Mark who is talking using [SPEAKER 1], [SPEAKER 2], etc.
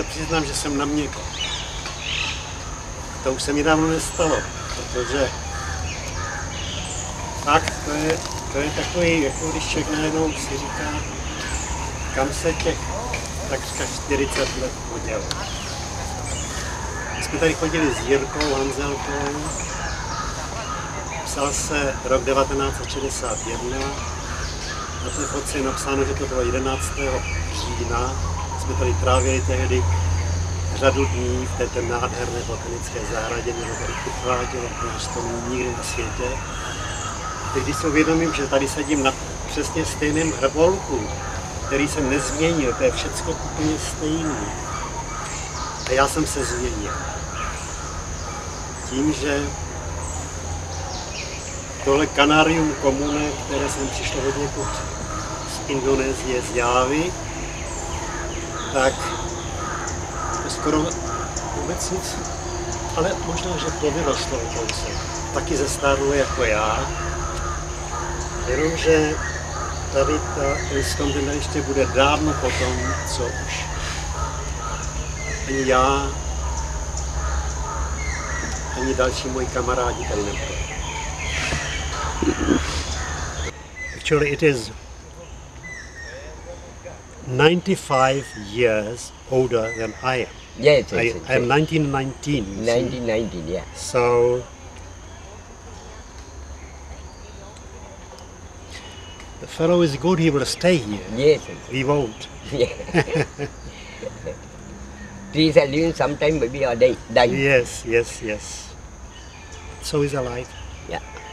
[SPEAKER 1] se přiznám, že jsem na měko. To už se mi dávno nestalo, protože fakt to je takový, jako když člověk najednou si říká, kam se těch takřka 40 let podělo. My jsme tady chodili s Jirkou Hanzelkou, psal se rok 1961, na té fotce je napsáno, že to bylo 11. října. Jsme tady trávili tehdy řadu dní v této nádherné botanické zahradě, mě to tady uchvátilo, protože to není nikdy na světě. Teď když si uvědomím, že tady sedím na přesně stejném hrbolku, který se nezměnil, to je všecko úplně stejné. A já jsem se změnil. Tím, že tohle Canarium comune, které jsem přišlo hodně z Indonésie, z Jávy, tak to skoro vůbec nic, ale možná, že povyrostlo o kousek. Taky zestárlo jako já, jenomže tady ten stom ještě bude dávno potom, co už ani já, ani další moji kamarádi tady nebudou. Actually, it is 95 years older than I am.
[SPEAKER 2] Yes,
[SPEAKER 1] I am 1919.
[SPEAKER 2] 1919, yeah.
[SPEAKER 1] So the fellow is good, he will stay here.
[SPEAKER 2] Yes.
[SPEAKER 1] We won't.
[SPEAKER 2] Yeah. Trees are living sometime maybe or die.
[SPEAKER 1] Yes, yes, yes. So is a life.
[SPEAKER 2] Yeah.